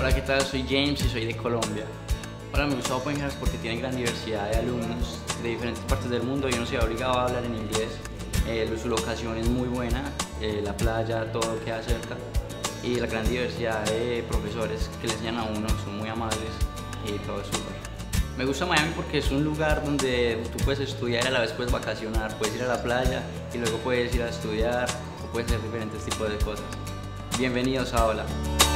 Hola, ¿qué tal? Soy James y soy de Colombia. Hola, me gusta Open House porque tiene gran diversidad de alumnos de diferentes partes del mundo y uno se ve obligado a hablar en inglés. Su locación es muy buena, la playa, todo queda cerca y la gran diversidad de profesores que le enseñan a uno son muy amables y todo es súper. Me gusta Miami porque es un lugar donde tú puedes estudiar y a la vez puedes vacacionar, puedes ir a la playa y luego puedes ir a estudiar o puedes hacer diferentes tipos de cosas. Bienvenidos a Hola.